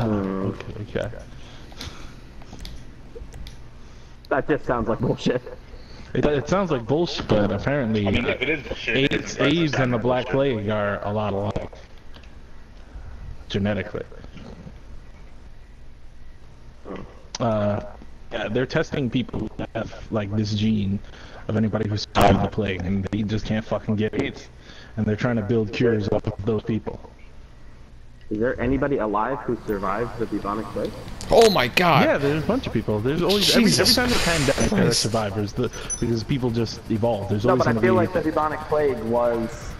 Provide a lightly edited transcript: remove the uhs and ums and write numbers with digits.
Okay. That just sounds like bullshit. It sounds like bullshit, but apparently I mean, if it is bullshit, AIDS and the Black Plague are a lot alike. Genetically. Yeah, they're testing people who have, like, this gene of anybody who survived the plague, and they just can't fucking get AIDS. And they're trying to build cures off of those people. Is there anybody alive who survived the bubonic plague? Oh my god! Yeah, there's a bunch of people. There's always every time there's a pandemic, there are survivors. Because people just evolve. There's always No, but I gonna feel be... like the bubonic plague was